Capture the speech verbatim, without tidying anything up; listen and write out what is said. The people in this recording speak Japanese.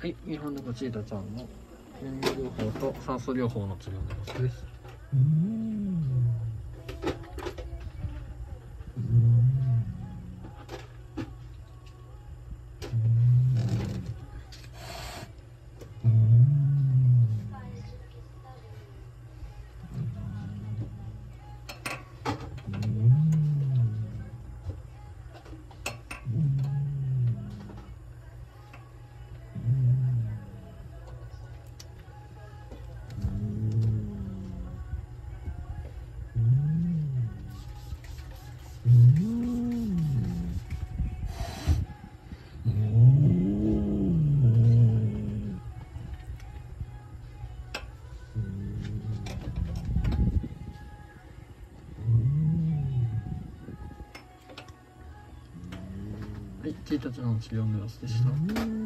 はい、日本のチータちゃんの免疫療法と酸素療法の治療の様子です。うーん。うーん。うーん。はい、チータちゃんの治療の様子でした。